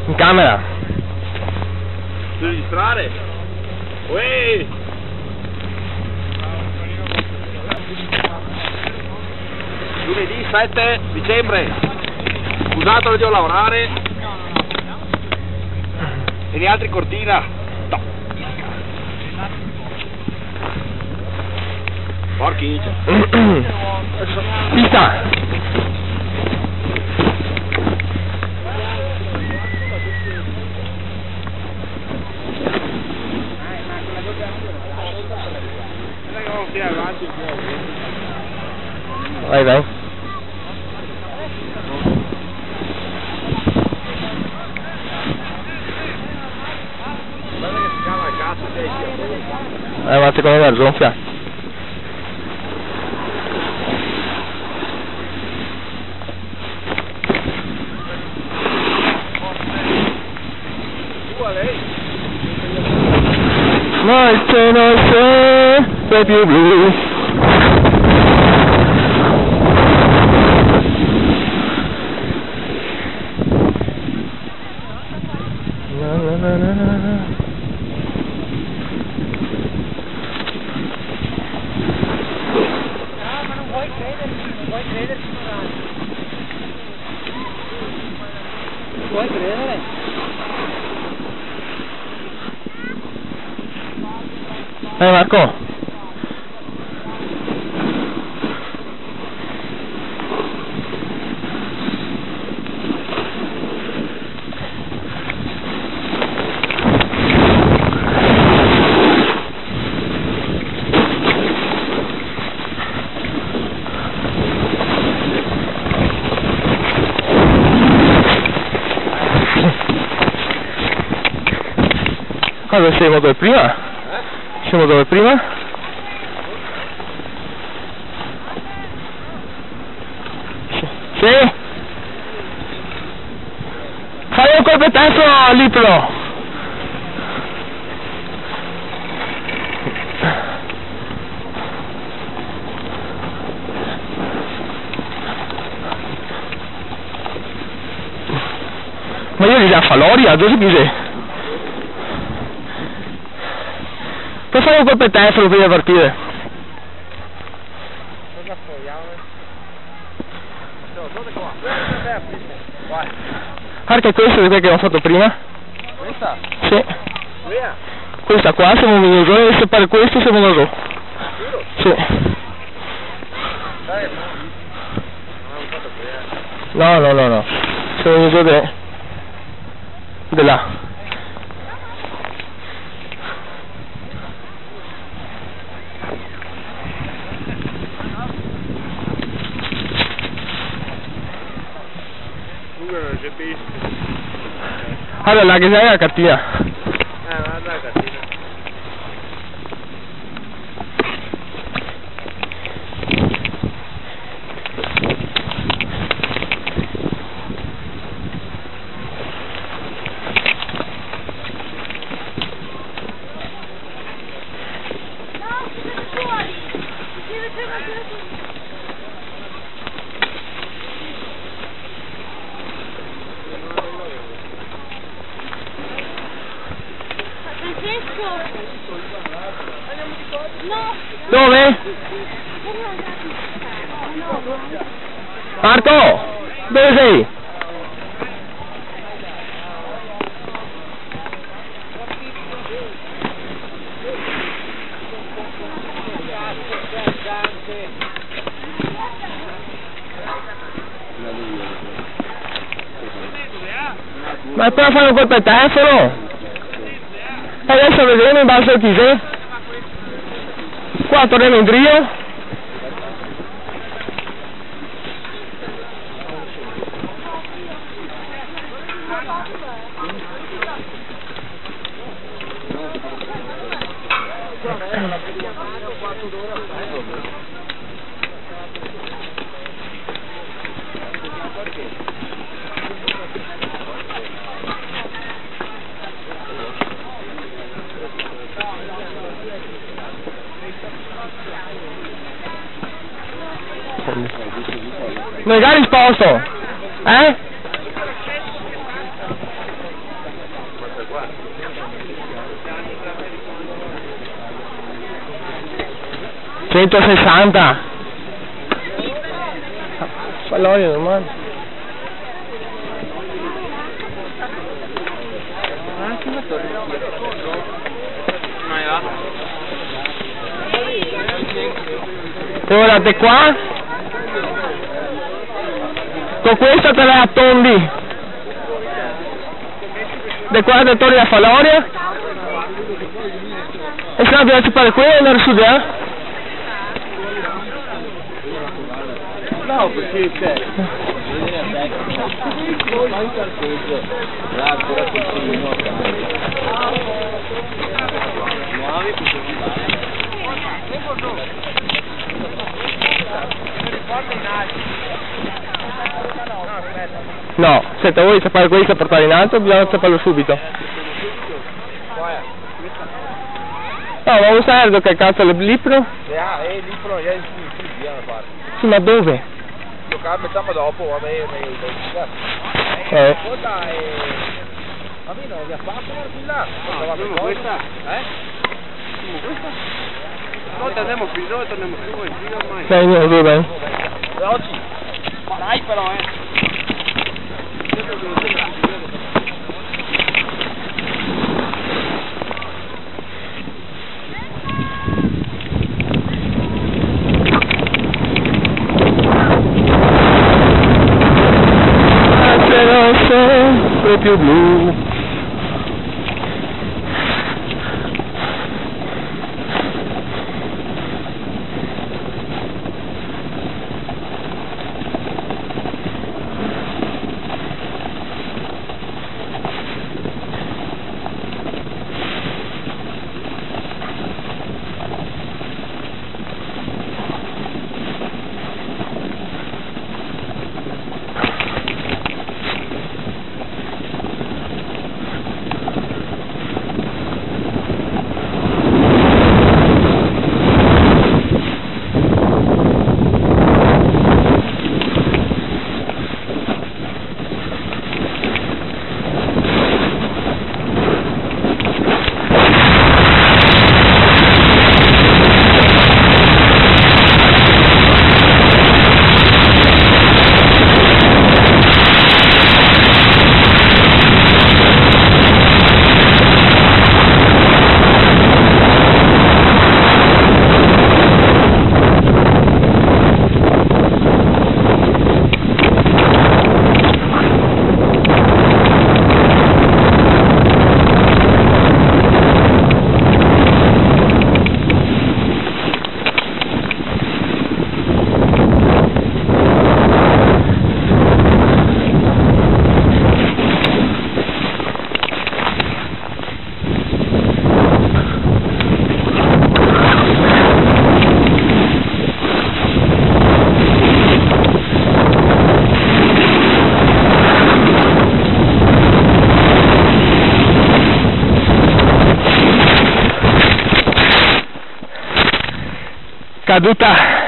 In camera. Devi registrare? Uè! Lunedì 7 dicembre. Scusate, devo lavorare. E gli altri cortina. No. Porchiccia. Pista. Vai, vai. Ma secondo me gonfia. Notte, notte, baby blue. Puoi credere? Marco. Allora siamo dove prima? Siamo dove prima? Sì? Fai un colpetto all'iplo! Ma io gli da Faloria, dove si dice? Per fare un colpetto prima di partire. Guarda che questa è quella che abbiamo fatto prima. Questa? Sì. Via. Questa qua siamo venuti e se fare questo siamo da giù. Sì. No, no, no, no. Siamo venuti da là. Allora, la che sei la cartina. Guarda la cartina. Dove? Marco, dove sei? Ma puoi fare un colpo al telefono? E adesso vedremo in base a chi sei. Qua torniamo in trio. Non hai risposto? Eh? 160. Pallone normale. Guardate qua, con questa te la tondi, da qua te torni a Faloria, e se no piace fare qui e andare su di là. No, perché c'è. Fai un carteggio, là ancora continua. Muovi No, aspetta, voi sapere questo a portare in alto, bisogna saperlo subito. No, ma usare che cazzo è il libro? il libro è via una parte. Sì, ma dove? Giocare metà ma dopo, vabbè, Ascolta, a me non mi ha fatto una là. Questa? Questa? No, torniamo qui, ormai. Dai, no, dove? Oggi. Dai però, sempre più blu. Caduta.